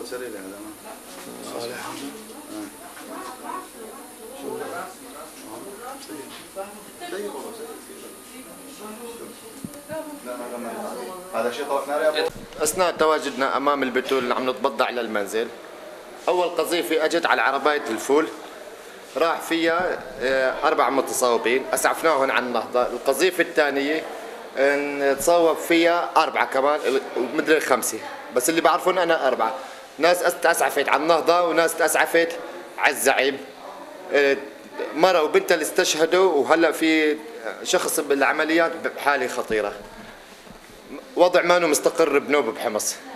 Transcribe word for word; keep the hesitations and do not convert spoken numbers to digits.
صوت سريع هذا صالح. هذا شيء طلق نار يا ابو. اثناء تواجدنا امام البتول اللي عم نتبضع للمنزل، اول قذيفه اجت على عربايه الفول راح فيها اربع متصاوبين، اسعفناهم عن النهضه. القذيفه الثانيه تصوب فيها اربعه كمان ومدري خمسه، بس اللي بعرفهم انا اربعه. ناس اسعفت على النهضه وناس اسعفت على الزعيم. مرة وبنتها اللي استشهدوا، وهلا في شخص بالعمليات بحاله خطيره. وضع ما مستقر بنوب بحمص.